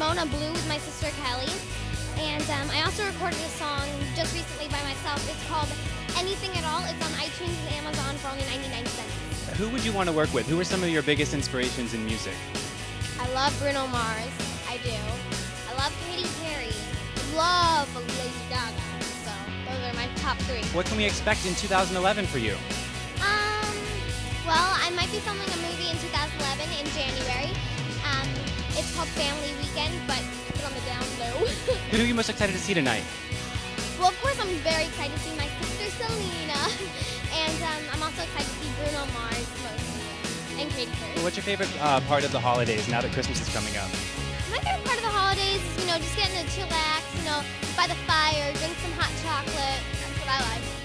Corona Blue with my sister Kelly. And I also recorded a song just recently by myself. It's called Anything at All. It's on iTunes and Amazon for only 99 cents. Who would you want to work with? Who are some of your biggest inspirations in music? I love Bruno Mars. I do. I love Katy Perry. Love Lady Gaga. So those are my top three. What can we expect in 2011 for you? Well, I might be filming a movie in 2011 in January. It's called Family Weekend, but keep it on the down low. Who are you most excited to see tonight? Well, of course, I'm very excited to see my sister Selena, and I'm also excited to see Bruno Mars mostly, and Katy Perry. What's your favorite part of the holidays now that Christmas is coming up? My favorite part of the holidays is, just getting to chillax, by the fire, drink some hot chocolate. That's what I like.